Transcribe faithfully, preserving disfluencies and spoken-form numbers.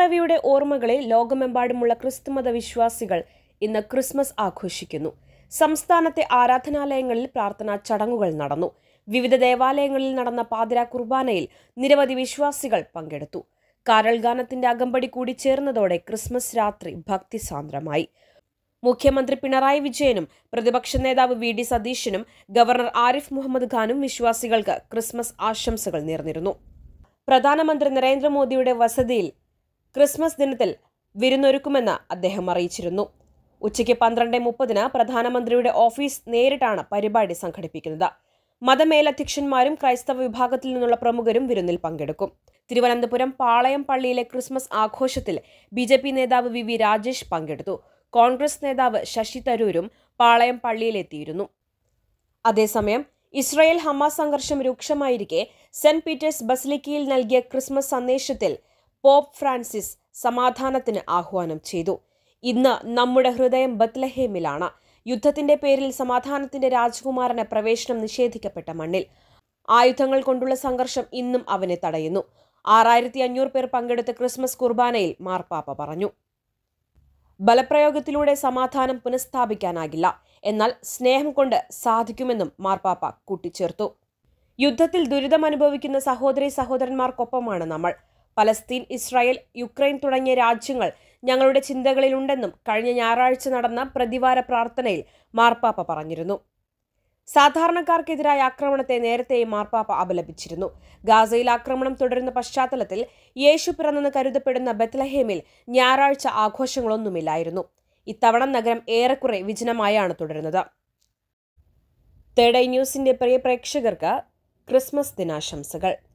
പിറവിയുടെ ഓർമ്മകളിൽ ലോകമെമ്പാടുമുള്ള ക്രിസ്തുമത വിശ്വാസികൾ ഇന്ന് ക്രിസ്മസ് ആഘോഷിക്കുന്നു. സംസ്ഥാനത്തെ ആരാധനാലയങ്ങളിൽ പ്രാർത്ഥനാ ചടങ്ങുകൾ നടന്നു. വിവിധ ദേവാലയങ്ങളിൽ നടന്ന പാതിരാ കുർബാനയിൽ നിരവധി വിശ്വാസികൾ പങ്കെടുത്തു. കാരൾ ഗാനത്തിന്റെ അകമ്പടി കൂടി ചേർന്നതോടെ ക്രിസ്മസ് രാത്രി ഭക്തിസാന്ദ്രമായി. മുഖ്യമന്ത്രി പിണറായി വിജയനും പ്രതിപക്ഷ നേതാവ് വി ഡി സതീശനും ഗവർണർ ആരിഫ് മുഹമ്മദ് ഖാനും വിശ്വാസികൾക്ക് ക്രിസ്മസ് ആശംസകൾ നേർന്നിരുന്നു. പ്രധാനമന്ത്രി നരേന്ദ്രമോദിയുടെ വസതിയിൽ ക്രിസ്മസ് ദിനത്തിൽ വിരുന്നൊരുക്കുമെന്ന് അദ്ദേഹം അറിയിച്ചിരുന്നു. ഉച്ചയ്ക്ക് പന്ത്രണ്ട് മുപ്പതിന് പ്രധാനമന്ത്രിയുടെ ഓഫീസ് നേരിട്ടാണ് പരിപാടി സംഘടിപ്പിക്കുന്നത്. മതമേലധ്യക്ഷന്മാരും ക്രൈസ്തവ വിഭാഗത്തിൽ നിന്നുള്ള പ്രമുഖരും വിരുന്നിൽ പങ്കെടുക്കും. തിരുവനന്തപുരം പാളയം പള്ളിയിലെ ക്രിസ്മസ് ആഘോഷത്തിൽ ബി ജെ പി നേതാവ് വി വി രാജേഷ് പങ്കെടുത്തു. കോൺഗ്രസ് നേതാവ് ശശി തരൂരും പാളയം പള്ളിയിലെത്തിയിരുന്നു. അതേസമയം ഇസ്രായേൽ ഹമാസ് സംഘർഷം രൂക്ഷമായിരിക്കെ സെന്റ് പീറ്റേഴ്സ് ബസിലിക്കയിൽ നൽകിയ ക്രിസ്മസ് സന്ദേശത്തിൽ പോപ്പ് ഫ്രാൻസിസ് സമാധാനത്തിന് ആഹ്വാനം ചെയ്തു. ഇന്ന് നമ്മുടെ ഹൃദയം ബത്ലഹേമിലാണ്. യുദ്ധത്തിന്റെ പേരിൽ സമാധാനത്തിന്റെ രാജകുമാരന് പ്രവേശനം നിഷേധിക്കപ്പെട്ട മണ്ണിൽ ആയുധങ്ങൾ കൊണ്ടുള്ള സംഘർഷം ഇന്നും അവനെ തടയുന്നു. ആറായിരത്തി അഞ്ഞൂറ് പേർ പങ്കെടുത്ത ക്രിസ്മസ് കുർബാനയിൽ മാർപ്പാപ്പ പറഞ്ഞു. ബലപ്രയോഗത്തിലൂടെ സമാധാനം പുനഃസ്ഥാപിക്കാനാകില്ല, എന്നാൽ സ്നേഹം കൊണ്ട് സാധിക്കുമെന്നും മാർപ്പാപ്പ കൂട്ടിച്ചേർത്തു. യുദ്ധത്തിൽ ദുരിതമനുഭവിക്കുന്ന സഹോദരി സഹോദരന്മാർക്കൊപ്പമാണ് നമ്മൾ. പലസ്തീൻ, ഇസ്രായേൽ, യുക്രൈൻ തുടങ്ങിയ രാജ്യങ്ങൾ ഞങ്ങളുടെ ചിന്തകളിലുണ്ടെന്നും കഴിഞ്ഞ ഞായറാഴ്ച നടന്ന പ്രതിവാര പ്രാർത്ഥനയിൽ മാർപ്പാപ്പ പറഞ്ഞിരുന്നു. സാധാരണക്കാർക്കെതിരായ ആക്രമണത്തെ നേരത്തെയും മാർപ്പാപ്പ അപലപിച്ചിരുന്നു. ഗാസയിൽ ആക്രമണം തുടരുന്ന പശ്ചാത്തലത്തിൽ യേശു പിറന്നെന്ന് കരുതപ്പെടുന്ന ബത്ലഹേമിൽ ഞായറാഴ്ച ആഘോഷങ്ങളൊന്നുമില്ലായിരുന്നു. ഇത്തവണ നഗരം ഏറെക്കുറെ വിജനമായാണ് തുടരുന്നത്. തേർഡ് ഐ ന്യൂസിന്റെ പ്രിയ പ്രേക്ഷകർക്ക് ക്രിസ്മസ് ദിനാശംസകൾ.